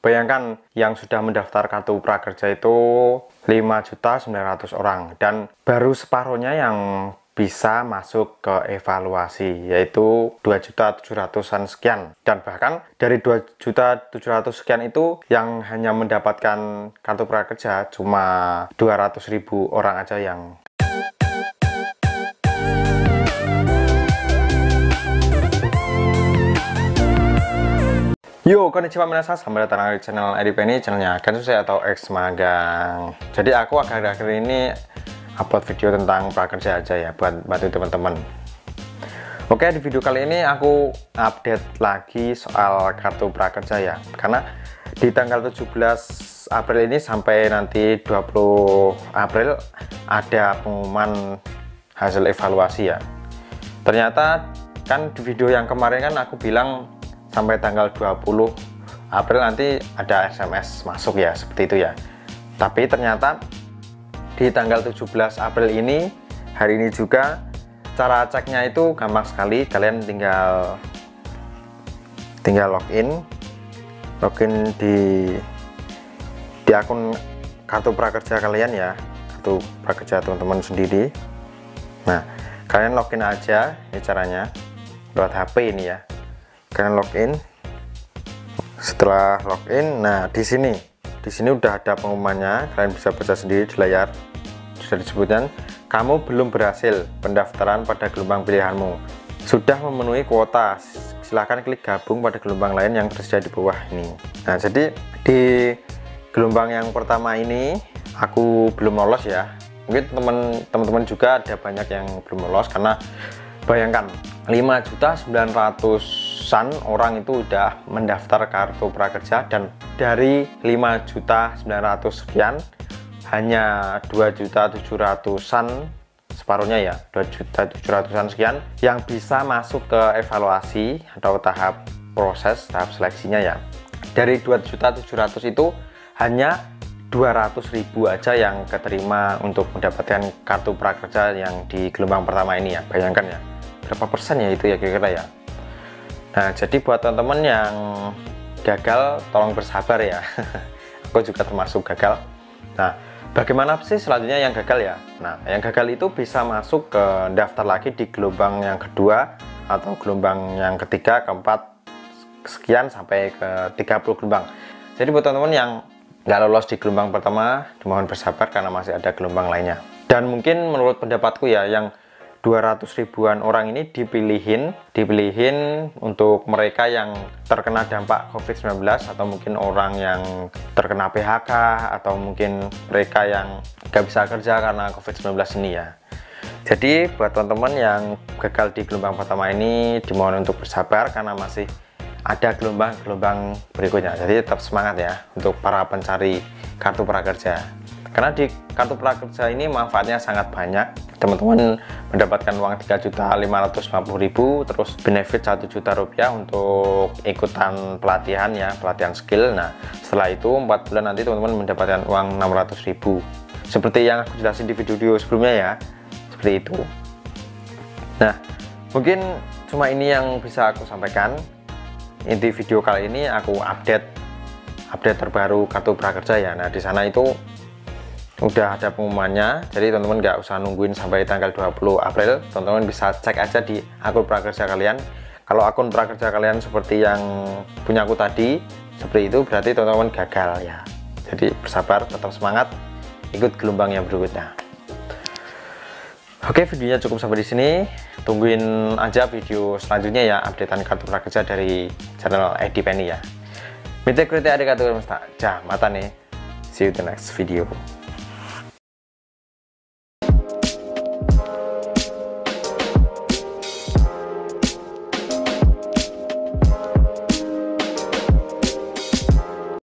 Bayangkan yang sudah mendaftar kartu prakerja itu 5.900.000 orang, dan baru separuhnya yang bisa masuk ke evaluasi, yaitu 2.700.000-an sekian. Dan bahkan dari 2.700.000 sekian itu yang hanya mendapatkan kartu prakerja cuma 200.000 orang aja yang Yo, konnichiwa minasan, selamat datang di channel Edi Penny, channelnya Gansusei atau X Magang. Jadi aku akhir-akhir ini upload video tentang prakerja aja ya, buat bantu teman-teman. Oke, di video kali ini aku update lagi soal kartu prakerja ya, karena di tanggal 17 April ini sampai nanti 20 April ada pengumuman hasil evaluasi ya. Ternyata kan di video yang kemarin kan aku bilang sampai tanggal 20 April nanti ada SMS masuk ya, seperti itu ya. Tapi ternyata di tanggal 17 April ini, hari ini juga, cara ceknya itu gampang sekali. Kalian tinggal login di akun kartu prakerja kalian ya, kartu prakerja teman-teman sendiri. Nah, kalian login aja, ini caranya lewat HP ini ya. Kalian login. Setelah login, nah di sini udah ada pengumumannya. Kalian bisa baca sendiri di layar. Sudah disebutkan, kamu belum berhasil pendaftaran pada gelombang pilihanmu. Sudah memenuhi kuota. Silahkan klik gabung pada gelombang lain yang tersedia di bawah ini. Nah, jadi di gelombang yang pertama ini aku belum lolos ya. Mungkin teman-teman juga ada banyak yang belum lolos, karena bayangkan 5.900.000-an orang itu udah mendaftar kartu prakerja, dan dari 5.900.000 sekian hanya 2.700.000-an, separuhnya ya, 2.700.000-an sekian yang bisa masuk ke evaluasi atau tahap tahap seleksinya ya. Dari 2.700.000 itu hanya 200.000 aja yang keterima untuk mendapatkan kartu prakerja yang di gelombang pertama ini ya. Bayangkan ya, berapa persen ya itu ya kira-kira ya. Nah, jadi buat teman-teman yang gagal, tolong bersabar ya. Aku juga termasuk gagal. Nah, bagaimana sih selanjutnya yang gagal ya? Nah, yang gagal itu bisa masuk ke daftar lagi di gelombang yang kedua atau gelombang yang ketiga, keempat, sekian sampai ke 30 gelombang. Jadi buat teman-teman yang nggak lolos di gelombang pertama, dimohon bersabar karena masih ada gelombang lainnya. Dan mungkin menurut pendapatku ya, yang 200.000-an orang ini dipilihin untuk mereka yang terkena dampak COVID-19, atau mungkin orang yang terkena PHK, atau mungkin mereka yang nggak bisa kerja karena COVID-19 ini ya. Jadi buat teman-teman yang gagal di gelombang pertama ini, dimohon untuk bersabar karena masih ada gelombang-gelombang berikutnya. Jadi tetap semangat ya untuk para pencari kartu prakerja. Karena di kartu prakerja ini manfaatnya sangat banyak. Teman-teman mendapatkan uang 3.550.000, terus benefit 1 juta rupiah untuk ikutan pelatihan ya, pelatihan skill. Nah, setelah itu 4 bulan nanti teman-teman mendapatkan uang 600.000. Seperti yang aku jelasin di video sebelumnya ya, seperti itu. Nah, mungkin cuma ini yang bisa aku sampaikan. Inti video kali ini aku update terbaru kartu prakerja ya. Nah, di sana itu udah ada pengumumannya, jadi teman-teman nggak usah nungguin sampai tanggal 20 April. Teman-teman bisa cek aja di akun prakerja kalian. Kalau akun prakerja kalian seperti yang punya aku tadi, seperti itu, berarti teman-teman gagal ya. Jadi bersabar, tetap semangat, ikut gelombang yang berikutnya. Oke, videonya cukup sampai di sini. Tungguin aja video selanjutnya ya, updatean kartu prakerja dari channel Edi Penny ya. Mite krite adikatu mata nih. See you the next video.